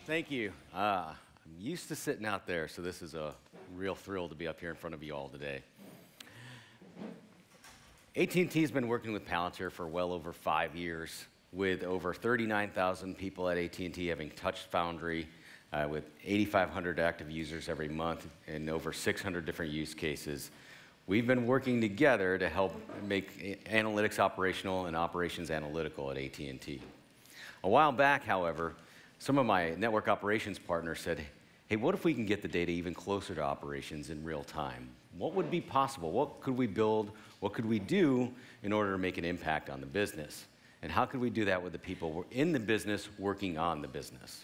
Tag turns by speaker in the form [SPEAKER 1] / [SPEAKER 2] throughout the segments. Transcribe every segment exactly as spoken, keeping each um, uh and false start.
[SPEAKER 1] Thank you. Uh, I'm used to sitting out there, so this is a real thrill to be up here in front of you all today. A T and T has been working with Palantir for well over five years, with over thirty-nine thousand people at A T and T having touched Foundry, uh, with eighty-five hundred active users every month and over six hundred different use cases. We've been working together to help make analytics operational and operations analytical at A T and T. A while back, however, some of my network operations partners said, hey, what if we can get the data even closer to operations in real time? What would be possible? What could we build? What could we do in order to make an impact on the business? And how could we do that with the people in the business working on the business?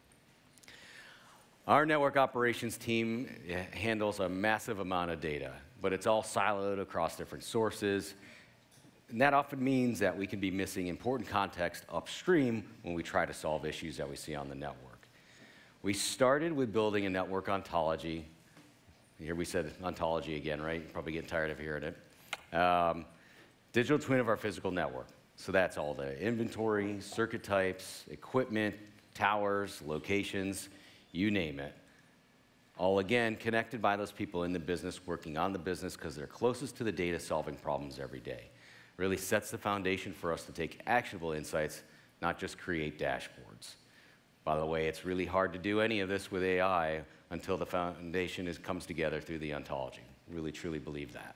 [SPEAKER 1] Our network operations team handles a massive amount of data, but it's all siloed across different sources. And that often means that we can be missing important context upstream when we try to solve issues that we see on the network. We started with building a network ontology. Here we said ontology again, right? You're probably getting tired of hearing it. Um, digital twin of our physical network. So that's all the inventory, circuit types, equipment, towers, locations, you name it. All again, connected by those people in the business, working on the business because they're closest to the data, solving problems every day. Really sets the foundation for us to take actionable insights, not just create dashboards. By the way, it's really hard to do any of this with A I until the foundation is, comes together through the ontology. Really, truly believe that.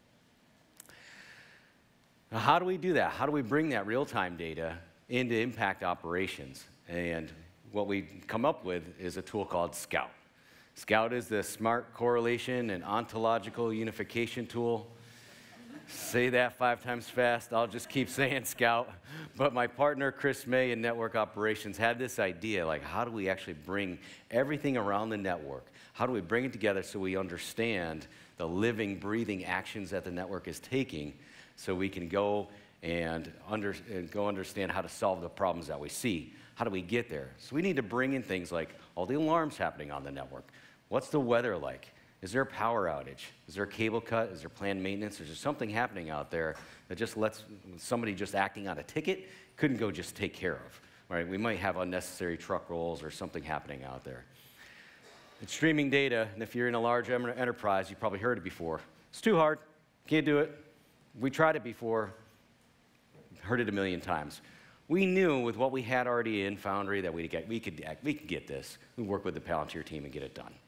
[SPEAKER 1] Now, how do we do that? How do we bring that real-time data into impact operations? And what we come up with is a tool called Scout. Scout is the smart correlation and ontological unification tool. Say that five times fast, I'll just keep saying Scout. But my partner, Chris May in Network Operations, had this idea, like how do we actually bring everything around the network? How do we bring it together so we understand the living, breathing actions that the network is taking so we can go and, under, and go understand how to solve the problems that we see? How do we get there? So we need to bring in things like all the alarms happening on the network. What's the weather like? Is there a power outage? Is there a cable cut? Is there planned maintenance? Is there something happening out there that just lets somebody just acting on a ticket couldn't go just take care of, right? We might have unnecessary truck rolls or something happening out there. It's streaming data, and if you're in a large enterprise, you've probably heard it before. It's too hard. Can't do it. We tried it before. Heard it a million times. We knew with what we had already in Foundry that we could, we could, we could get this. We work with the Palantir team and get it done.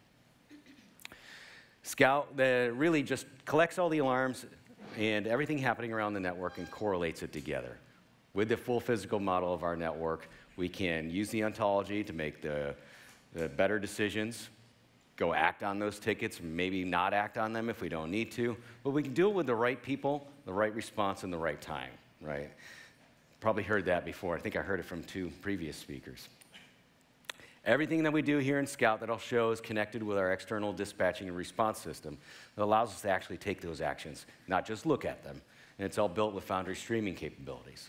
[SPEAKER 1] Scout that really just collects all the alarms and everything happening around the network and correlates it together. With the full physical model of our network, we can use the ontology to make the, the better decisions, go act on those tickets, maybe not act on them if we don't need to, but we can do it with the right people, the right response, and the right time, right? Probably heard that before. I think I heard it from two previous speakers. Everything that we do here in Scout that I'll show is connected with our external dispatching and response system that allows us to actually take those actions, not just look at them. And it's all built with Foundry streaming capabilities.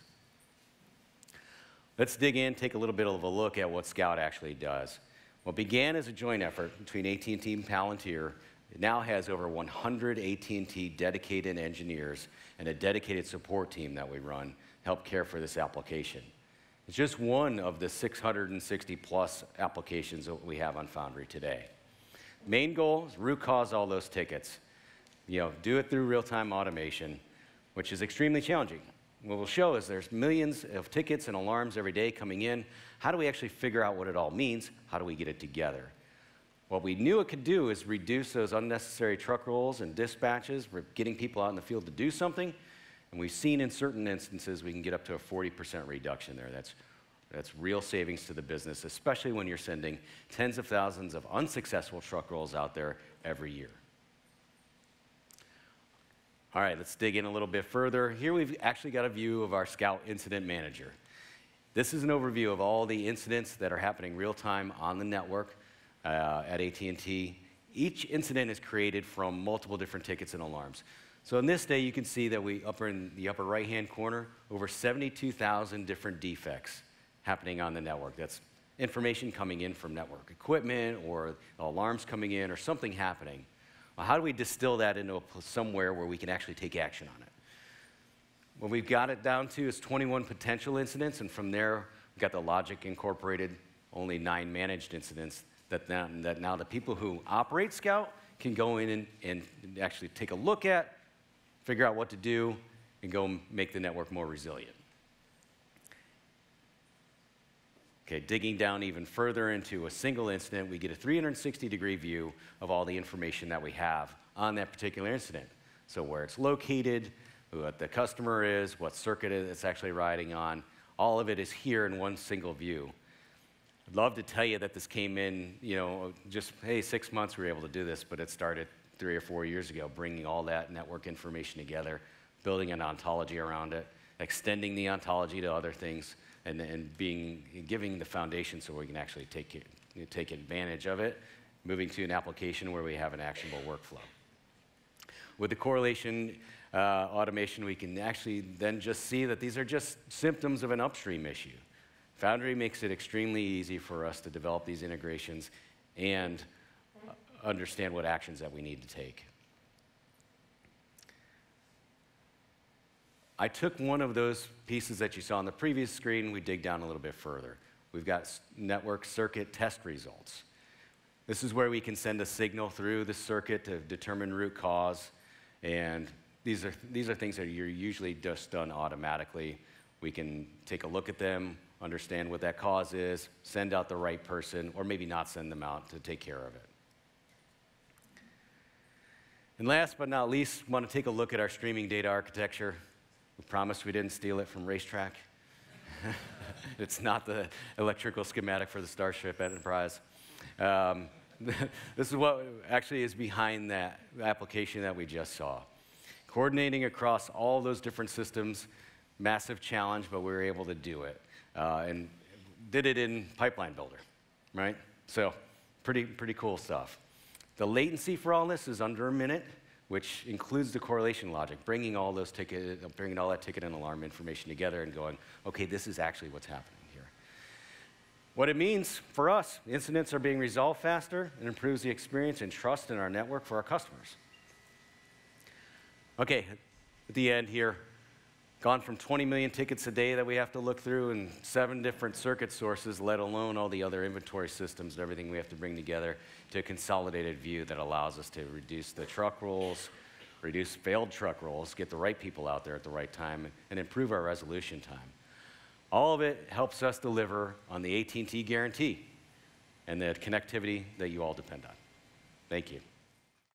[SPEAKER 1] Let's dig in, take a little bit of a look at what Scout actually does. What began as a joint effort between A T and T and Palantir, it now has over one hundred A T and T dedicated engineers and a dedicated support team that we run to help care for this application. It's just one of the six hundred sixty plus applications that we have on Foundry today. Main goal is root cause all those tickets. You know, do it through real-time automation, which is extremely challenging. What we'll show is there's millions of tickets and alarms every day coming in. How do we actually figure out what it all means? How do we get it together? What we knew it could do is reduce those unnecessary truck rolls and dispatches. We're getting people out in the field to do something. And we've seen in certain instances we can get up to a forty percent reduction there. That's, that's real savings to the business, especially when you're sending tens of thousands of unsuccessful truck rolls out there every year. All right, let's dig in a little bit further. Here we've actually got a view of our Scout Incident Manager. This is an overview of all the incidents that are happening real time on the network uh, at A T and T. Each incident is created from multiple different tickets and alarms. So in this day, you can see that we, up in the upper right-hand corner, over seventy-two thousand different defects happening on the network. That's information coming in from network equipment or alarms coming in or something happening. Well, how do we distill that into a, somewhere where we can actually take action on it? What we've got it down to is twenty-one potential incidents, and from there, we've got the logic incorporated only nine managed incidents, that now, that now the people who operate Scout can go in and, and actually take a look at, figure out what to do, and go make the network more resilient. Okay, digging down even further into a single incident, we get a three hundred sixty degree view of all the information that we have on that particular incident. So where it's located, what the customer is, what circuit it's actually riding on, all of it is here in one single view. I'd love to tell you that this came in, you know, just, hey, six months we were able to do this, but it started three or four years ago, bringing all that network information together, building an ontology around it, extending the ontology to other things, and, and being, giving the foundation so we can actually take, it, take advantage of it, moving to an application where we have an actionable workflow. With the correlation uh, automation, we can actually then just see that these are just symptoms of an upstream issue. Foundry makes it extremely easy for us to develop these integrations and understand what actions that we need to take. I took one of those pieces that you saw on the previous screen, we dig down a little bit further. We've got network circuit test results. This is where we can send a signal through the circuit to determine root cause, and these are, these are things that are usually just done automatically. We can take a look at them, understand what that cause is, send out the right person, or maybe not send them out to take care of it. And last but not least, want to take a look at our streaming data architecture. We promised we didn't steal it from Racetrack. It's not the electrical schematic for the Starship Enterprise. Um, this is what actually is behind that application that we just saw. Coordinating across all those different systems, massive challenge, but we were able to do it. Uh, and did it in Pipeline Builder, right? So pretty, pretty cool stuff. The latency for all this is under a minute, which includes the correlation logic, bringing all those ticket, bringing all that ticket and alarm information together and going, okay, this is actually what's happening here. What it means for us, incidents are being resolved faster and improves the experience and trust in our network for our customers. Okay, at the end here, gone from twenty million tickets a day that we have to look through and seven different circuit sources, let alone all the other inventory systems and everything we have to bring together, to a consolidated view that allows us to reduce the truck rolls, reduce failed truck rolls, get the right people out there at the right time, and improve our resolution time. All of it helps us deliver on the A T and T guarantee and the connectivity that you all depend on. Thank you.